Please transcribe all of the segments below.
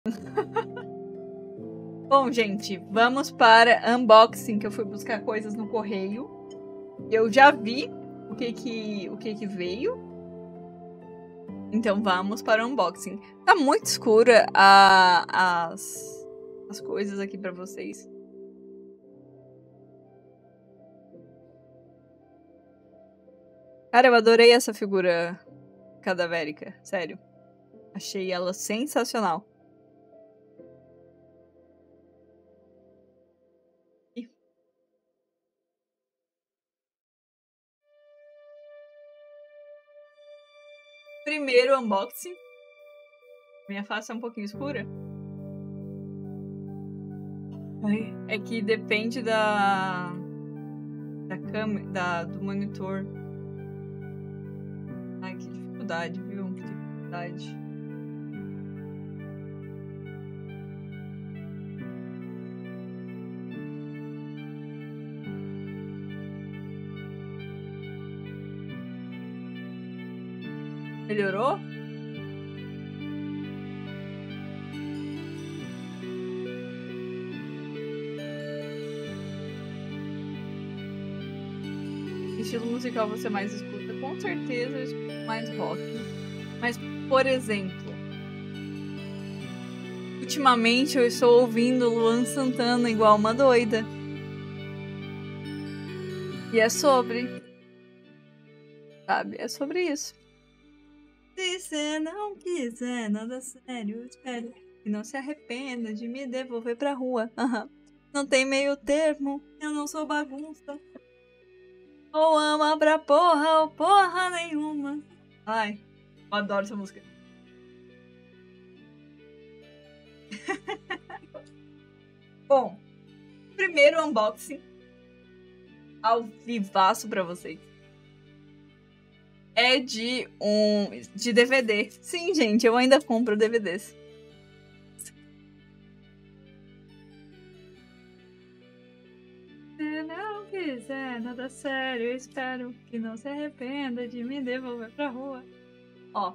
Bom, gente, vamos para unboxing, que eu fui buscar coisas no correio. Eu já vi o que veio. Então vamos para o unboxing. Tá muito escura as coisas aqui pra vocês. Cara, eu adorei essa figura cadavérica, sério. Achei ela sensacional. Primeiro unboxing. Minha face é um pouquinho escura. É que depende da câmera, do monitor. Ai, que dificuldade, viu? Que dificuldade. Melhorou? Que estilo musical você mais escuta? Com certeza eu escuto mais rock. Mas, por exemplo, ultimamente eu estou ouvindo Luan Santana igual uma doida. E é sobre. Sabe? É sobre isso. Se você não quiser nada sério, espero que não se arrependa de me devolver pra rua. Uhum. Não tem meio termo, eu não sou bagunça. Ou ama pra porra ou porra nenhuma. Ai, eu adoro essa música. Bom, primeiro unboxing ao vivaço pra vocês. É de DVD. Sim, gente, eu ainda compro DVDs. Se não quiser nada sério, eu espero que não se arrependa de me devolver pra rua. Ó.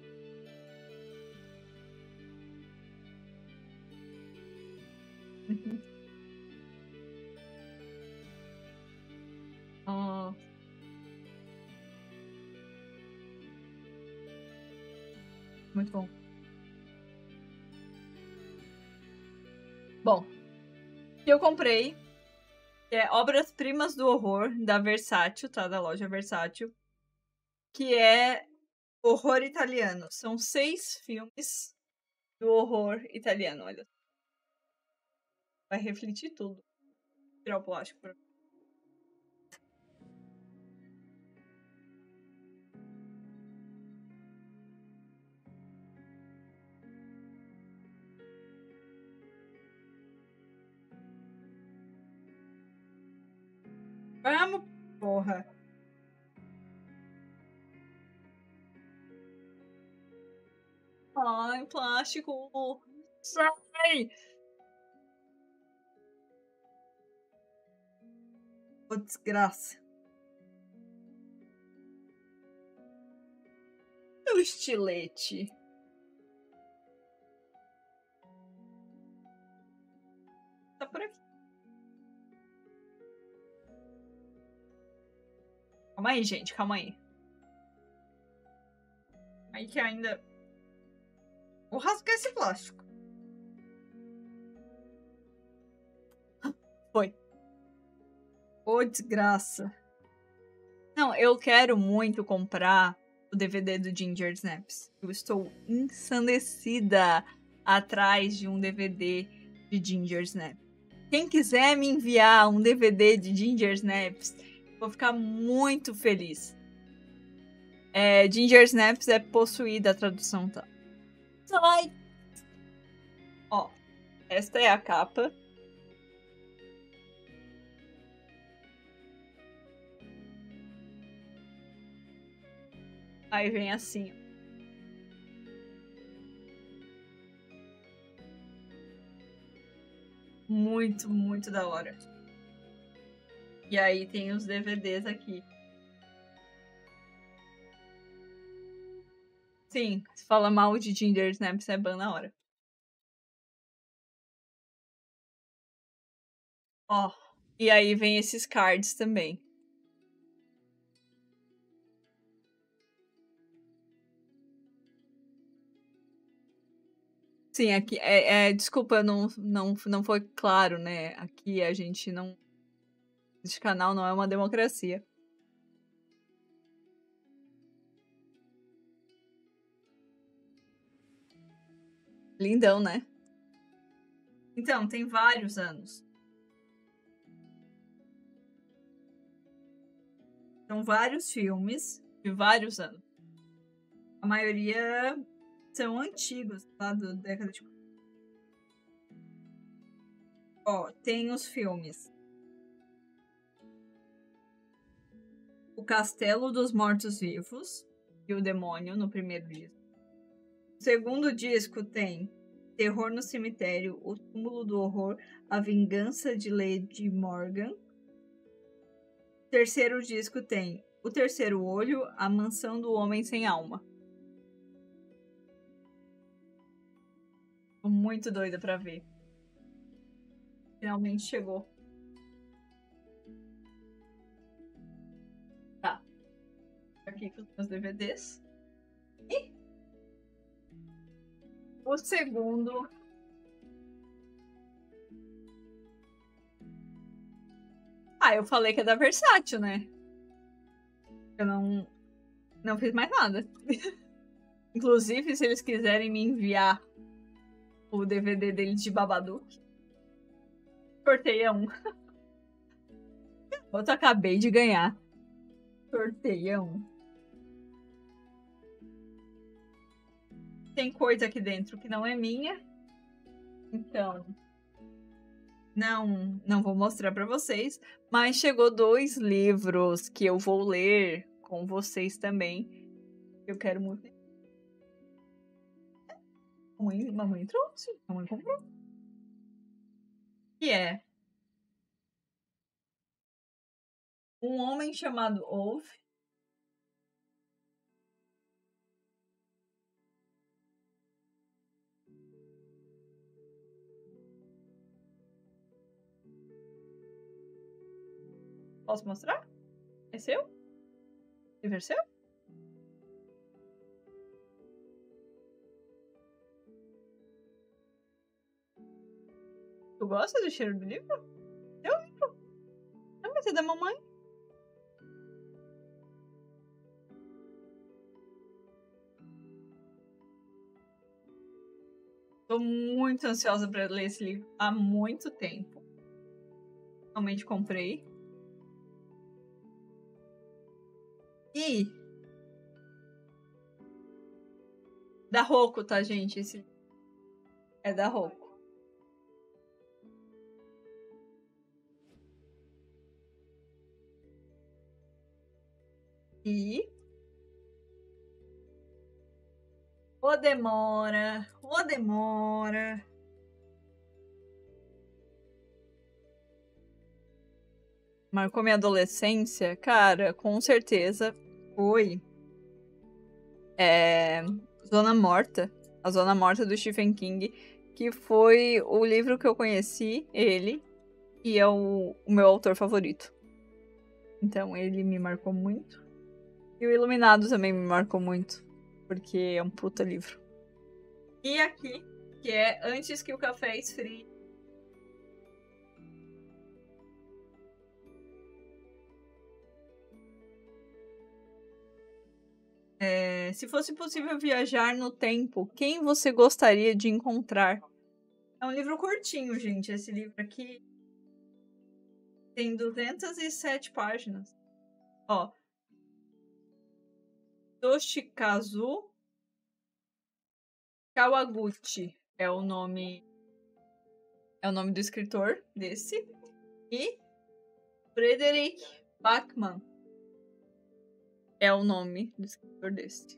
Ó. Muito bom. Bom, que eu comprei é Obras-Primas do Horror, da Versátil, tá? Da loja Versátil. Que é horror italiano. São 6 filmes do horror italiano, olha. Vai refletir tudo. Vou tirar o plástico pra... Vamos, porra. Ai, plástico. Sai! Ô, desgraça. Meu estilete. Tá por aqui. Calma aí, gente. Calma aí. Aí que ainda... Vou rasgar esse plástico. Foi. Ô, desgraça. Não, eu quero muito comprar o DVD do Ginger Snaps. Eu estou ensandecida atrás de um DVD de Ginger Snaps. Quem quiser me enviar um DVD de Ginger Snaps, vou ficar muito feliz. Ginger Snaps é possuída, a tradução tá. Sai! Ó, esta é a capa. Aí vem assim, ó. Muito, muito da hora. E aí tem os DVDs aqui. Sim, se fala mal de Ginger Snaps é ban na hora. Ó, e aí vem esses cards também. Sim, aqui desculpa, não foi claro, né? Aqui a gente não. Esse canal não é uma democracia. Lindão, né? Então, tem vários anos. São vários filmes de vários anos. A maioria são antigos, lá da década de. Ó, tem os filmes. O Castelo dos Mortos-Vivos e o Demônio, no primeiro disco. No segundo disco tem Terror no Cemitério, O Túmulo do Horror, A Vingança de Lady Morgan. No terceiro disco tem O Terceiro Olho, A Mansão do Homem Sem Alma. Tô muito doida pra ver. Finalmente chegou. Tá. Aqui com os meus DVDs. E o segundo. Ah, eu falei que é da Versátil, né? Eu não fiz mais nada. Inclusive, se eles quiserem me enviar o DVD deles de Babadook, sorteia um. Outro acabei de ganhar. Sorteia um. Tem coisa aqui dentro que não é minha. Então, não vou mostrar pra vocês. Mas chegou 2 livros que eu vou ler com vocês também. Eu quero muito. Mamãe trouxe. Mamãe comprou. Que é Um Homem Chamado Ove. Posso mostrar? É seu? Livro é seu? Tu gosta do cheiro do livro? Seu livro? Não, mas é da mamãe. Tô muito ansiosa pra ler esse livro há muito tempo. Realmente comprei. E da Roku, tá, gente? Esse é da Roku. E o demora. Marcou minha adolescência? Cara, com certeza foi. Zona Morta. A Zona Morta do Stephen King. Que foi o livro que eu conheci, ele. E é o meu autor favorito. Então ele me marcou muito. E o Iluminado também me marcou muito. Porque é um puta livro. E aqui, que é Antes que o Café Esfrie. Se fosse possível viajar no tempo, quem você gostaria de encontrar? É um livro curtinho, gente. Esse livro aqui tem 207 páginas. Ó. Toshikazu Kawaguchi é o nome do escritor desse. E Frederick Backman é o nome do escritor desse.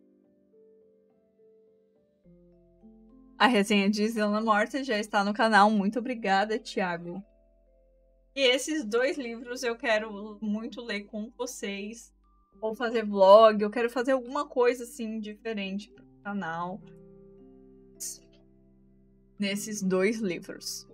A resenha de Zona Morta já está no canal. Muito obrigada, Thiago. E esses 2 livros eu quero muito ler com vocês. Ou fazer vlog. Eu quero fazer alguma coisa assim diferente pro canal. Nesses 2 livros.